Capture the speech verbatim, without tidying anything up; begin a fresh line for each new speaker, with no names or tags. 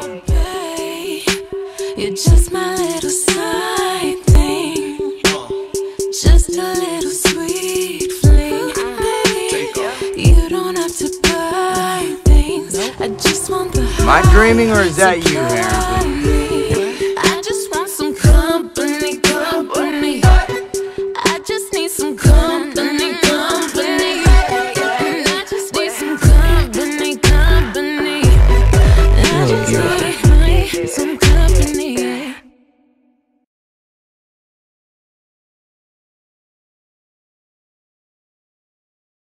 You're just my little side thing, just a little sweet fling. You don't have to buy things, I just want the
Am I dreaming or is that you, Aaron?